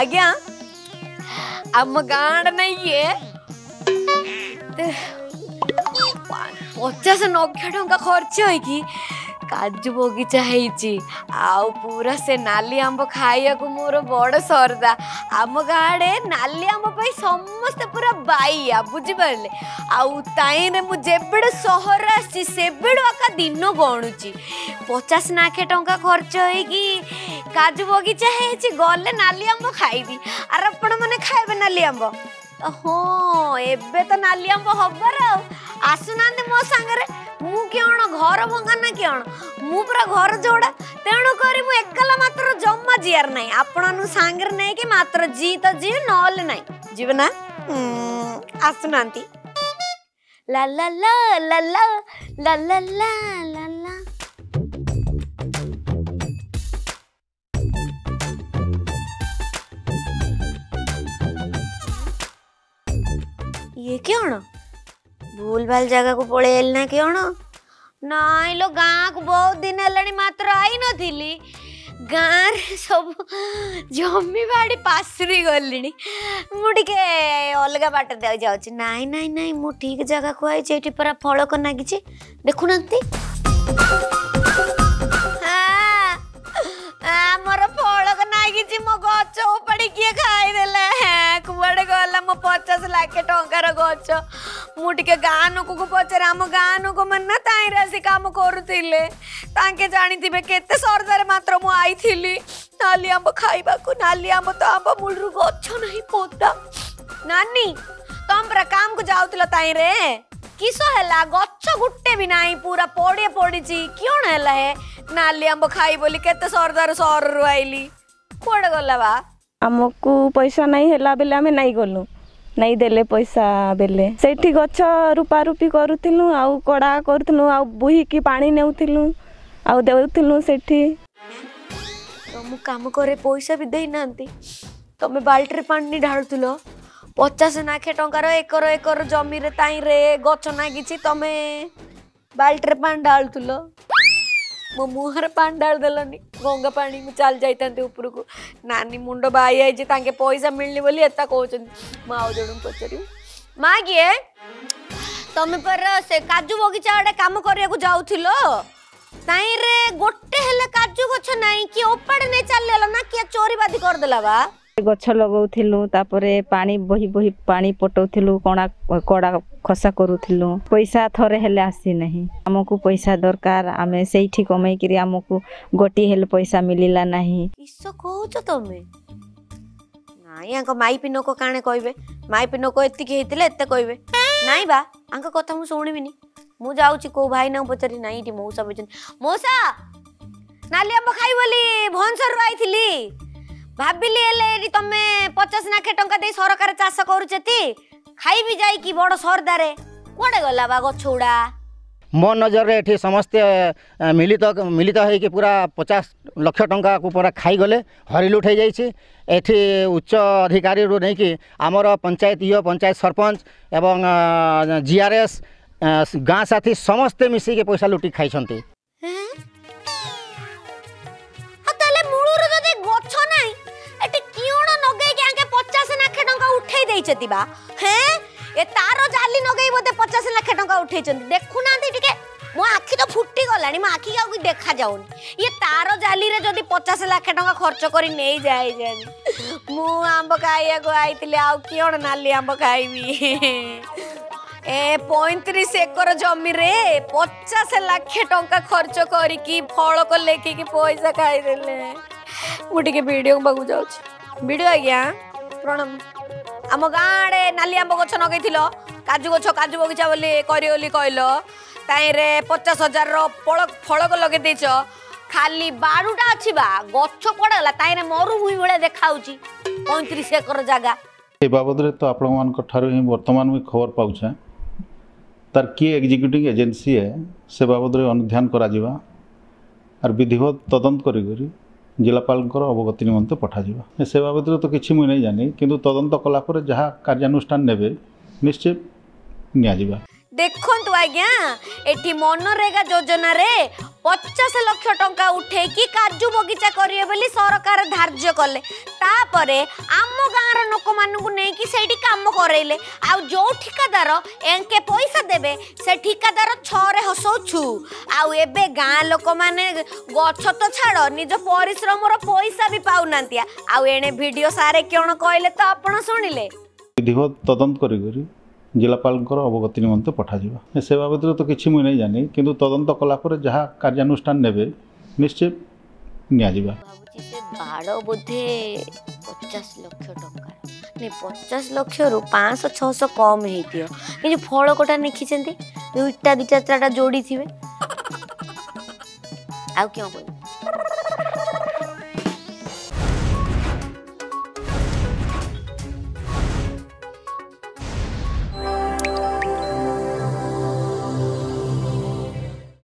आज्ञा आम गाँड नहीं ये 50 लक्ष टंका खर्च होगी काजू बगीचा है आउ पूरा से नाली आंब खाइया को मोर बड़ सरदा आम गाँडे नाली आंब पाई समस्ते पूरा बाइया बुझिपारे आउ ताईने मु जेबेडे सहर आसी सेबेडू आका दिन गणुची 50 लाख टंका खर्च होगी काजू बगीचा है गले नाली आंब खाइबी आर आपण माने खाइबे नाली आंब हाँ एबे तो नाली आंब हबर आसुना मो सांगरे मु क्यों घर भंगा ना क्यों मु पूरा घर जोड़ा तेणु करी मु एकला मात्र जम्मा जियार नहीं आपण सांगरे नहीं कि मात्र जी तो जी नले नहीं जीव ना आसुनांती ला ला ला ला ला ला ला ला ला ला ये क्यों भूल भाल जगह को पड़े ना क्यों नाई लो गाँ को बहुत दिन है मात्र आई नथिली गाँव रे सब जमी बाड़ी पासरी गली मुझे अलग बाट दे जाऊँ नाई नाई नाई मु ठीक जगह को आई पूरा फलक नागी देखुना मोर फलक नागी मो गच उपाड़ी किए खाईदेला कुआड़े गला मो 50 लाख टंकार गच मुझे गाँ लोक को पचारे आम गाँ लोक मैंने ताईरे आसी कम करुले तांके जानी केते सरदार मात्र मु आई थी नाली आंब खाइबा को नाली आंब तो आंब मूलू गछ नहीं पोता नानी तुम पूरा काम को जाऊल ताईरे किस है गछ गुटे भी नहीं पूरा पड़े पड़ी क्यों है नाली आंब खाई बोली केते सरदार सहर रु आईली कुआड़े गला बा आमको पैसा नहीं है बेले आम नहीं गलु नहीं देले पैसा बेले सेठी गछ रूपा रूपी करूथिलु आउ कड़ा करूथिलु आउ बुही की पानी नेउथिलु आउ देउथिलु सेठी तुम काम करे पैसा भी देई नांती तमे बाल्टी रे पानी ढाळुथिलो 50 लाख टंकार एकर एकर जमी रे ताई रे गछ नागिछि तमे बाल्टी रे पानी ढाळुथिलो मो मुहर पानी डाल देलनी गंगा पानी में चल जाइते ऊपर को नानी मुंड बाई आई तांके पैसा मिलनी बोली एता कहउछन माओ जणु पचरी माँ किए तमे पर से काजू बगीचा आड़े काम करिया को जाउथिलो ताई रे गोटे हेले काजू गछ नाही कि ओपाड़े नै चललेला ना कि चोरी बादी कर देला बा गछ लगाउथिलु तापरे पानी बही बही पानी पटौथिलु कोणा कोड़ा खसा करूथिलु पैसा थरे हेले आसी नहीं हमको पैसा दरकार आमे सेठी कमाई करी हमको गोटी हेले पैसा मिलिला नहीं किसो कहउछ तमे नाई आंको माई पिनो को काने कहबे माई पिनो को एति के हेतिले एते कहबे नाई बा आंको कथा मु सुनिबिनी मु जाउची को भाई ना पचरी नाई टी मौसा बचन मौसा नाली आंब खाई बोली भनसर रो आइथिली भाबिली एले तमे 50 लाख टंका दे सरकार चाष करूचेती खाई भी जाई कि बड़ सरदारे कोडे गला बा गछुडा मो नजर रे एठी समस्त मिलित है कि पूरा 50 लाख टंका को पूरा खाई गले हरिलुट हो जाइए एठी उच्च अधिकारी रो नहीं कि आमर पंचायत पंचायत सरपंच एवं जीआरएस गाँ साथी समस्ते मिसी के पैसा लुटी खाई छंती ए तारो जाली नगई बोते 50 लाख टंका उठे देखु ना टिके मो आखि तो फुटी गलानी मो आखि का देखा जाउनी ये तारो जाली रे जदी 50 लाख टंका खर्च करी नहीं जाए जानी मु आंब खाइया को आइतिले आउ कियोण नाली आंब खाइबी ए 35 एकर जमी रे 50 लाख टंका खर्च करी की फल को लेके की पैसा खाई देले मु टिके वीडियो बागु जाउची वीडियो आज्ञा प्रणाम आम गाँडे नाली आंब गछ नगैथिल काजू बगीचा बोली करी कहल ताई 50,000 फलक लगे देच खाली बाड़ूटा अच्छी बा गछ पड़गला ताई मरुभूमि भाई देखा 35 एकर जगह ए बाबद तो आपण ही वर्तमान भी खबर पाऊे तार किए एग्जीक्यूटिव एजेंसी है से बाबद अनुध्यान करा और विधिवत तदंत करी जिलापाल अवगति निमंते पठाଯିबा से बाबद तो किसी मुझे नहीं जानी किंतु तदंत कलापर जहाँ कार्यानुष्ठान नेबे निश्चय नियाजिबा देखंतु आज्ञा एठी मनरेगा योजना रे 50 लाख टंका उठे कि काजू बगीचा करिए बोली सरकार धार्य कले तापरे आम गाँर लोक मानू नहीं कि सेठी काम करैले आ जो ठिकादार एंके पैसा देबे से ठिकादार छरे हसौछु आ एबे गाँ लोक माने गछ तो छाड़ निज परिश्रम रो पैसा भी पाउ नांतिया आ एने वीडियो सारे कोन कहले तो आपण सुनिले विधिवत तदंत करी जिलापाल अवगति निमंते पठाଯିबा से बाबद तो किसी मुई नहीं जानी किंतु तदंत कलापर जहाँ कार्यानुष्ठान नेबे निश्चय नियाजिबा बाबूजी से बाड़ बोधे 50 लाख टंका नहीं 50 लाख रु 500-600 कम हेतियो ये फल कोटा लिखिसेंती इटा 2-4टा जोड़ी थिबे आउ क्यों कोइ